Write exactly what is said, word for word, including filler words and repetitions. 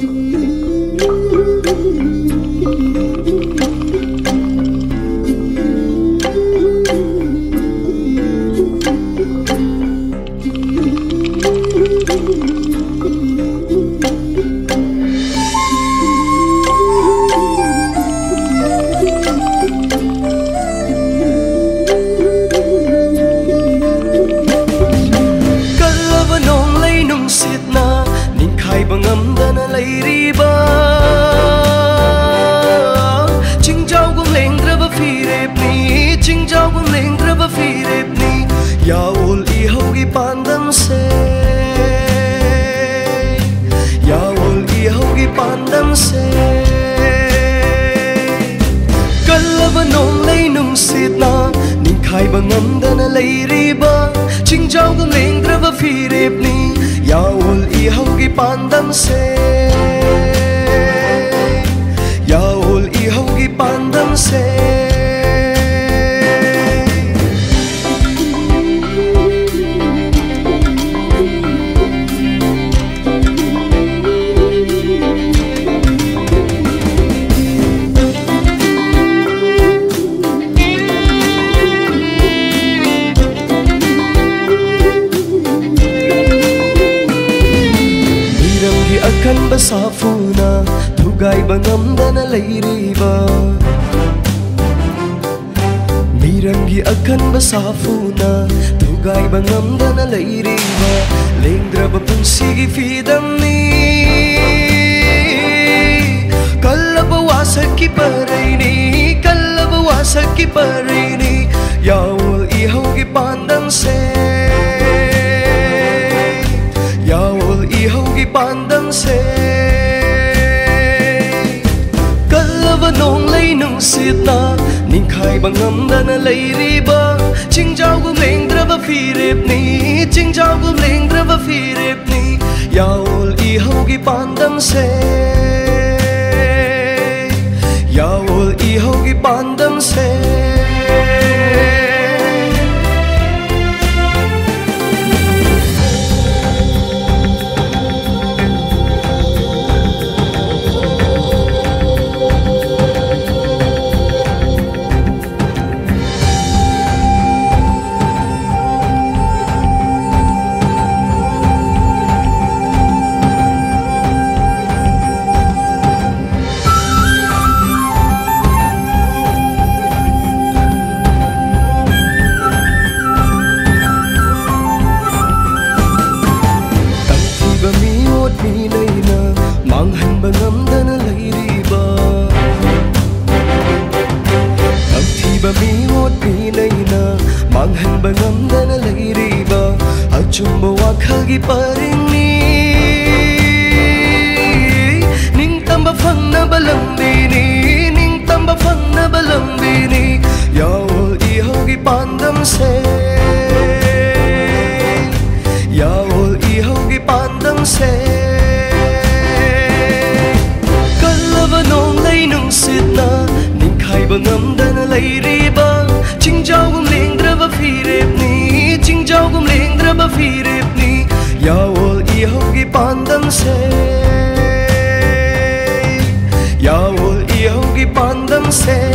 Bangamdana leiriba Chingjau gum lengdraba firepni Chingjau gum lengdraba firepni Yaul ihogi pandam se Yaul ihogi pandam se Kalava nong lei nung sitna Ninkhai bangamdana leiriba Chingjau gum lengdraba firepni Yaul ihogi pandam se Yaul ihogi pandam se Akan basafuna Tugay bangamdana leiriba Mirangi akan basafuna Tugay bangamdana leiriba Lengdraba punsigi fidam ni Kalabawasak ki paraini Kalabawasak ki paraini Yaul ihogi pandam se Yaul ihogi pandam se Kalava nong lei nung sitna Ninkhai bangamdana leiriba Chingjau gum lengdraba firepni Chingjau gum lengdraba firepni Yaul ihogi pandam se Yaul ihogi pandam se Manghan bangamdana leiriba Tamthiba miwot minaina Manghan bangamdana leiriba Achumba wakhagi paringni Ning tamba fangna balambini Ning tamba fangna balambini Yaul ihogi pandam se Yaul ihogi pandam se Nong lei nung sitna Ninkhai bangamdana leiriba Chingjau gum lengdraba firepni Chingjau gum lengdraba firepni Yaul ihogi pandam se Yaul ihogi pandam se